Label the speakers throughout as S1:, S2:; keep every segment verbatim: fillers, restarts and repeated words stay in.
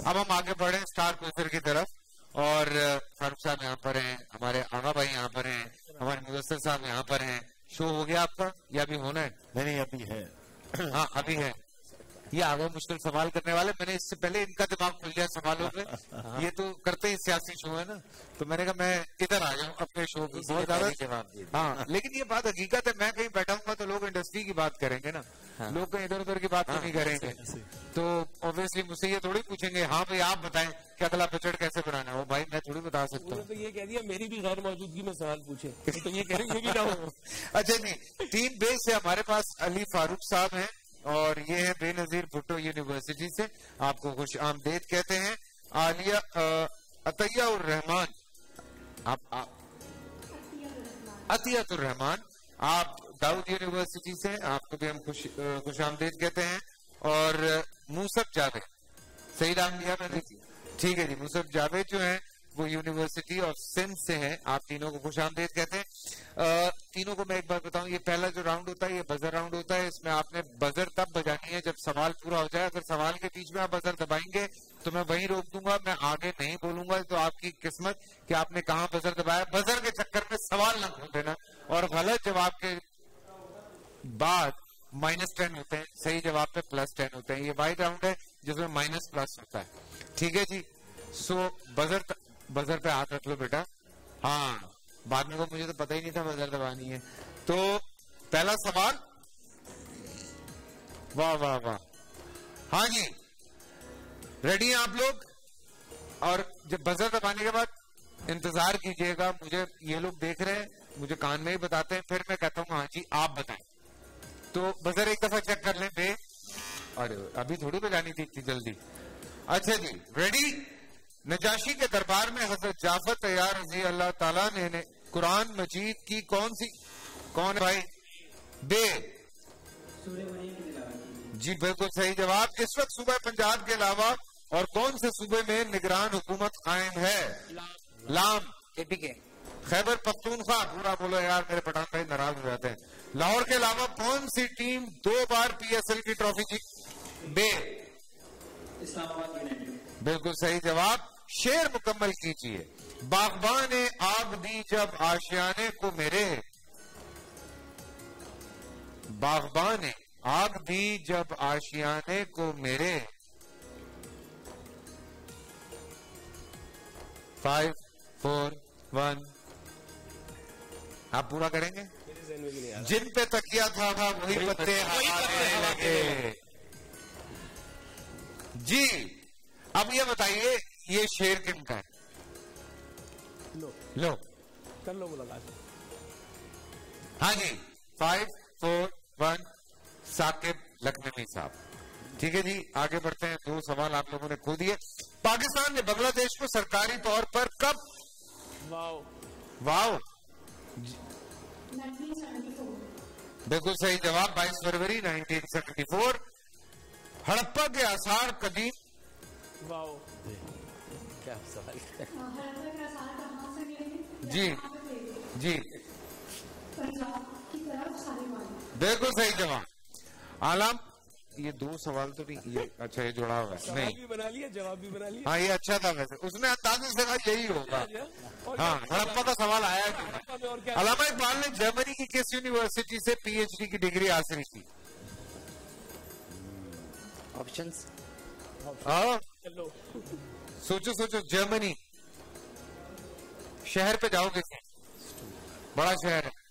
S1: अब हम आगे बढ़े स्टार क्विज़र की तरफ, और फारूक साहब यहाँ पर हैं, हमारे आगा भाई यहाँ पर हैं, हमारे मुदस्सिर साहब यहाँ पर हैं। शो हो गया आपका या अभी होना है?
S2: नहीं नहीं अभी है।
S1: हाँ अभी है। ये आगे मुश्किल सवाल करने वाले, मैंने इससे पहले इनका दिमाग खुल गया सवालों पे। ये तो करते ही सियासी शो है ना, तो मैंने कहा मैं इधर आ जाऊँ अपने शो पे। बहुत ज्यादा जवाब दिए। हाँ लेकिन ये बात हकीकत है, मैं कहीं बैठा हूँ तो लोग इंडस्ट्री की बात करेंगे ना, हाँ। लोग कहीं इधर उधर की बात हाँ, तो नहीं करेंगे, तो ऑब्वियसली मुझसे ये थोड़ी पूछेंगे हाँ भाई आप बताएं कि अगला बजट कैसे बनाना है। वो भाई मैं थोड़ी बता सकता हूँ।
S3: तो ये कह दिया मेरी भी गैर मौजूदगी में सवाल पूछे, तो ये करेंगे भी ना हो।
S1: अच्छा जी, टीम बेस से हमारे पास अली फारूक साहब हैं, और ये है बेनजीर भुट्टो यूनिवर्सिटी से, आपको खुश आमदेद कहते हैं। आलिया अतिया उर रहमान, आप, आप अतियातुर रहमान, आप दाऊद यूनिवर्सिटी से, आपको भी हम खुश खुश आमदेद कहते हैं। और मूसफ जावेद, सही नाम लिया मैंने? ठीक है जी, मूसफ जावेद जो है वो यूनिवर्सिटी ऑफ सिंध से है। आप तीनों को खुश आमदेद कहते हैं। आ, तीनों को मैं एक बार बताऊं, ये पहला जो राउंड होता है ये बजर राउंड होता है। इसमें आपने बजर तब बजानी है जब सवाल पूरा हो जाए। अगर सवाल के बीच में आप बजर दबाएंगे तो मैं वहीं रोक दूंगा, मैं आगे नहीं बोलूंगा। तो आपकी किस्मत कि आपने कहाँ बजर दबाया। बजर के चक्कर में सवाल न खोल देना, और गलत जवाब के बाद माइनस टेन होते हैं, सही जवाब पे प्लस टेन होते हैं। ये वाइड राउंड है जिसमें माइनस प्लस होता है, ठीक है जी। सो बजर बजर पे हाथ रख लो बेटा। हाँ बाद में को मुझे तो पता ही नहीं था बजर दबानी है। तो पहला सवाल, वाह वाह वाह, हाँ जी रेडी हैं आप लोग? और जब बजर दबाने के बाद इंतजार कीजिएगा, मुझे ये लोग देख रहे हैं, मुझे कान में ही बताते हैं, फिर मैं कहता हूँ हाँ जी आप बताएं। तो बजर एक दफा चेक कर लें बे, अरे अभी थोड़ी बजानी थी इतनी जल्दी। अच्छा जी रेडी? नजाशी के दरबार में हजरत जाफर तैयार रजी अल्लाह ताला ने, ने कुरान मजीद की कौन सी, कौन है भाई? बे जी बिल्कुल सही जवाब। इस वक्त सूबा पंजाब के अलावा और कौन से सूबे में निगरान हुकूमत कायम है? लाम,
S4: एपीके,
S1: खैबर पख्तूनख्वा। पूरा बोलो यार, मेरे पठान भाई नाराज हो जाते हैं। लाहौर के अलावा कौन सी टीम दो बार पीएसएल की ट्रॉफी जीती? बे
S4: इस्लामाबाद यूनाइटेड,
S1: बिल्कुल सही जवाब। शेर मुकम्मल कीजिए। बागबान ने आग दी जब आशियाने को मेरे, बागबान ने आग दी जब आशियाने को मेरे। फाइव फोर वन, आप पूरा करेंगे? जिन पे तकिया था वही पत्ते आने लगे जी। अब ये बताइए ये शेर किन का है?
S3: लो
S1: लो
S3: कर लो मुलाकात।
S1: हाँ जी, five four one, Saqib Lakhnavi साहब। ठीक है जी, आगे बढ़ते हैं। दो सवाल आप लोगों ने खो दिए। पाकिस्तान ने बांग्लादेश को सरकारी तौर पर कब?
S3: वाओ
S1: वाओ, बिल्कुल सही जवाब, बाईस फरवरी उन्नीस सौ चौहत्तर। हड़प्पा के आसार कदीम,
S3: वाओ
S4: क्या सवाल है?
S1: जी जी बिल्कुल सही जवाब। आलम, ये दो सवाल तो नहीं, ये अच्छा ये जुड़ा हुआ है नहीं,
S3: भी बना लिया जवाब भी बना लिया।
S1: हाँ ये अच्छा था वैसे, उसने अंदाजे से कहा यही होगा। हाँ हड़प्पा का सवाल आया है। अल्लामा इकबाल ने जर्मनी की किस यूनिवर्सिटी से पीएचडी की डिग्री हासिल की?
S4: ऑप्शंस,
S1: हाँ सोचो सोचो, जर्मनी शहर पे जाओगे, बड़ा शहर है,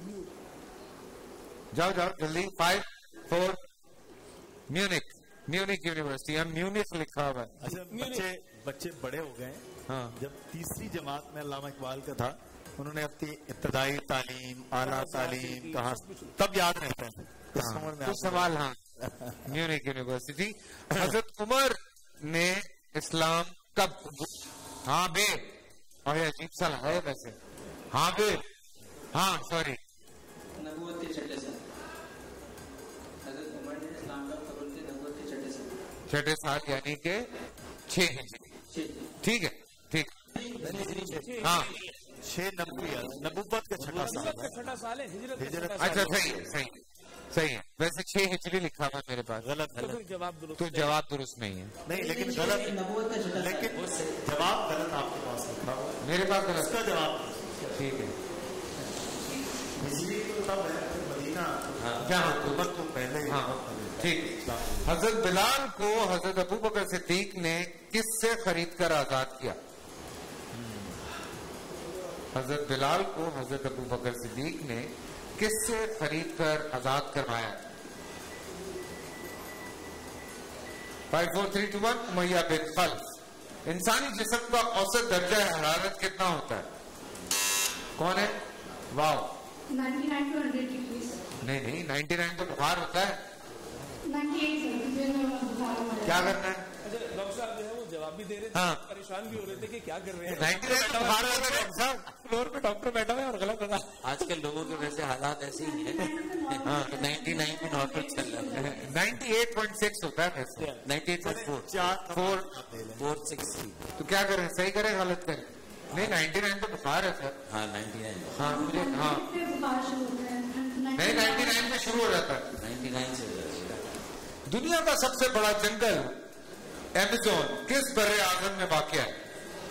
S1: जाओ जाओ जल्दी। Five four, Munich, Munich university, हम म्यूनिक लिखा हुआ है।
S2: अच्छा बच्चे बच्चे बड़े हो गए।
S1: हाँ
S2: जब तीसरी जमात में अल्लामा इकबाल का था, उन्होंने अपनी इब्तदाई तालीम, आला तालीम कहा, तब याद रहता है इस उम्र में।
S1: तो सवाल, हाँ म्यूनिक यूनिवर्सिटी। हजरत उमर ने इस्लाम कब? हाँ बे, और अजीब सा है वैसे। हाँ बे, हाँ सॉरी,
S4: नबूवत के छठे साल, हजरत उमर ने इस्लाम का कबूल किया नबूवत के छठे साल,
S1: छठे साल यानी के छह हिजरी। ठीक है ठीक, हाँ
S2: छह नबूवत नबूवत का छठा साल है।
S3: छठा साल है, हिजरत का
S1: अच्छा सही है, सही है, सही है। वैसे छह हिजरी लिखा हुआ मेरे पास।
S2: गलत
S3: तो
S2: गलत
S3: फिर जवाब दुरुस्त
S1: तो जवाब दुरुस्त नहीं है।
S2: नहीं, लेकिन
S4: छह
S2: गलत,
S4: नबूवत का छठा
S2: लेकिन जवाब गलत आपके पास लिखा हुआ है।
S1: मेरे पास गलत।
S2: इसका जवाब
S1: ठीक है,
S2: हिजरी तो तब है मदीना
S1: जहाँ
S2: अक्टूबर तो पहले ही।
S1: हाँ ठीक। हजरत बिलाल को हजरत अबू बकर सिद्दीक ने किससे खरीद कर आजाद किया? हजरत बिलाल को हजरत अबू बकर सिद्दीक ने किससे खरीद कर आजाद करवाया? Five four three two one. Umayya bin Khalaf. इंसानी जिस्म का औसत दर्जा हरारत कितना होता है? कौन है? वाह,
S5: ninety-nine to one hundred degrees.
S1: नहीं नहीं, नाइन्टी नाइन तो बुखार होता है।
S5: ninety-eight sir, मुझे बुखार हो रहा है।
S1: क्या करना है?
S3: अच्छा डॉक्टर साहब जो है वो जवाब भी दे रहे थे,
S1: हाँ।
S3: परेशान भी हो रहे थे कि क्या कर रहे हैं।
S1: नाइन्टी नाइन तो बुखार होता है डॉक्टर साहब।
S3: फ्लोर पे डॉक्टर बैठा हुआ है और गलत बता।
S6: आजकल लोगों के वैसे हालात ऐसे ही हैं। हाँ, नाइन्टी नाइन में नॉर्मल चल रहा है।
S1: नाइन्टी एट पॉइंट सिक्स होता है वैसे।
S6: नाइन्टी एट पॉइंट फोर
S2: चार
S1: फोर
S6: फोर सिक्स थ्री।
S1: तो क्या करें, सही करें गलत करें? नहीं, नाइन्टी नाइन तो बुखार है सर।
S6: हाँ नाइन्टी नाइन
S1: हाँ मुझे, हाँ
S5: फिर बुखार शुरू होता है।
S1: नहीं, नाइन्टी नाइन में शुरू हो जाता है।
S6: नाइन्टी नाइन से हो जाएगा।
S1: दुनिया का सबसे बड़ा जंगल अमेज़न किस बर्रे आज़म में वाक़या है?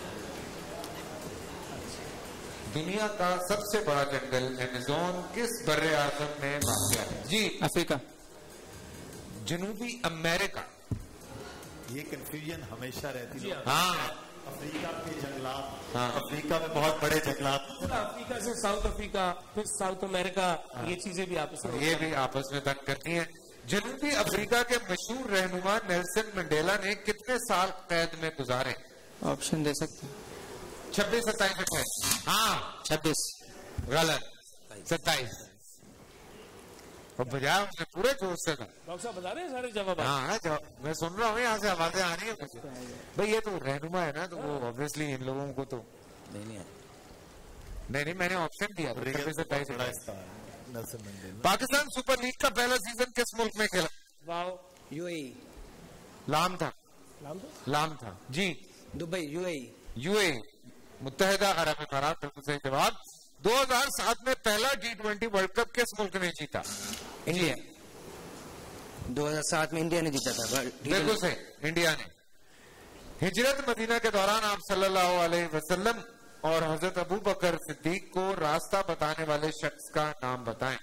S1: दुनिया का सबसे बड़ा जंगल अमेज़न किस बर्रे आज़म में वाक़या है? जी,
S3: अफ्रीका।
S1: जनूबी अमेरिका।
S2: ये कंफ्यूजन हमेशा रहती है।
S1: हाँ
S2: अफ्रीका के जंगलात,
S1: हाँ।
S2: अफ्रीका में बहुत बड़े जंगलात।
S3: अफ्रीका से साउथ अफ्रीका, फिर साउथ अमेरिका, ये चीजें भी आपस में
S1: ये भी आपस में तंग करती हैं। जनूबी अफ्रीका के मशहूर रहनुमा नेल्सन मंडेला ने कितने साल कैद में गुजारे?
S7: ऑप्शन दे सकते हैं?
S1: छब्बीस, सत्ताईस, अट्ठाईस। हाँ
S7: छब्बीस।
S1: गलत, सत्ताईस। और बजाय उसने पूरे जोश से था।
S3: डॉक्टर साहब बता रहे हैं सारे जवाब।
S1: हाँ जवाब मैं सुन रहा हूँ, यहाँ से आवाजें आ रही है मुझे। भाई ये तो रहनुमा है ना, तो वो ऑब्वियसली इन लोगों को तो
S6: नहीं नहीं
S1: नहीं नहीं मैंने ऑप्शन दिया। छब्बीस, सत्ताईस,
S2: बड़ा
S1: अट्ठाईस।
S2: हिस्सा है Nelson Mandela.
S1: Pakistan Super League का पहला सीजन किस मुल्क में खेला?
S3: वाओ।
S7: यूएई।
S1: लाम था,
S3: नाम तो
S1: लाम था जी।
S7: दुबई। यूएई।
S1: यूएई, मुत्तहिदा अरब अमीरात। बिल्कुल सही जवाब। दो हज़ार सात में पहला टी ट्वेंटी वर्ल्ड कप किस मुल्क ने जीता?
S7: इंडिया। दो हज़ार सात में इंडिया ने जीता था।
S1: बिल्कुल सही, इंडिया ने। हिजरत मदीना के दौरान आप सल्लल्लाहु अलैहि वसल्लम और हजरत अबू बकर सिद्दीक को रास्ता बताने वाले शख्स का नाम बताएं।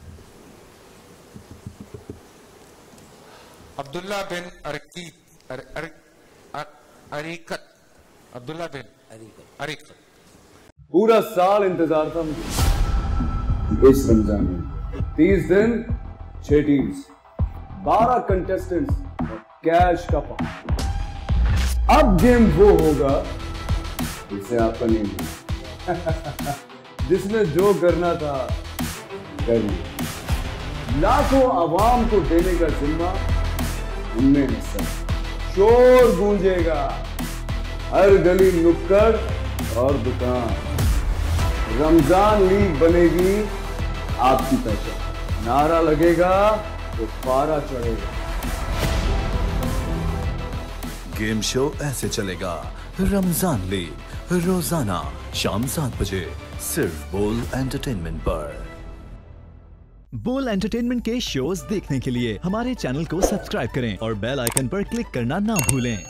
S1: अब्दुल्ला बिन अरकीत अर, अर, अर, अरीकत अब्दुल्ला बिन
S6: अरीकत
S1: अरीकत।
S8: पूरा साल इंतजार था मुझे इस रमजान में। तीस दिन, छह टीम्स, बारह कंटेस्टेंट्स और कैश का पार्ट। अब गेम वो होगा जिसे आपका नहीं है। जिसने जो करना था कर लिया। लाखों आवाम को देने का जिम्मा उनमें हिस्सा। शोर गूंजेगा हर गली, नुक्कड़ और दुकान। रमजान लीग बनेगी आपकी पहचान। नारा लगेगा तो पारा चढ़ेगा।
S9: गेम शो ऐसे चलेगा। रमजान लीग रोजाना शाम सात बजे सिर्फ बोल एंटरटेनमेंट पर।
S10: बोल एंटरटेनमेंट के शोज देखने के लिए हमारे चैनल को सब्सक्राइब करें और बेल आइकन पर क्लिक करना ना भूलें।